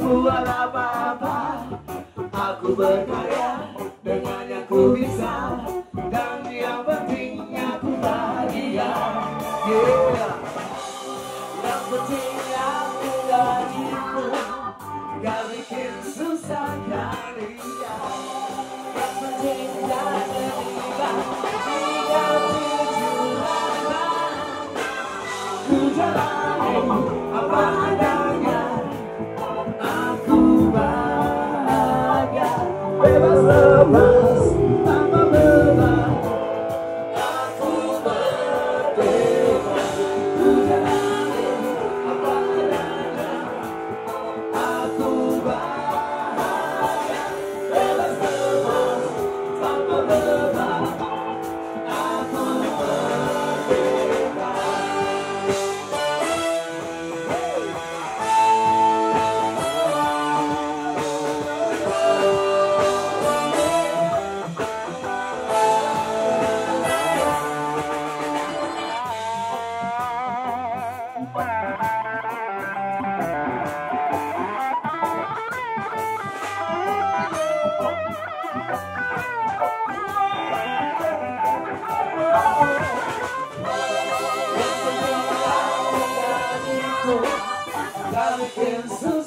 buat apa-apa. Aku berkarya dengan yang ku bisa, dan yang penting aku bahagia. Yeah. Yang penting aku dariku, gak bikin susah kalian. Yang penting tak terlibat tiga tujuan. Ku jalani apa adanya, aku bahagia, bebas lepas tanpa beban. Aku merdeka, ku jalani apa adanya, aku bahagia, bebas lepas tanpa beban. Aku merdeka. Gak bikin susah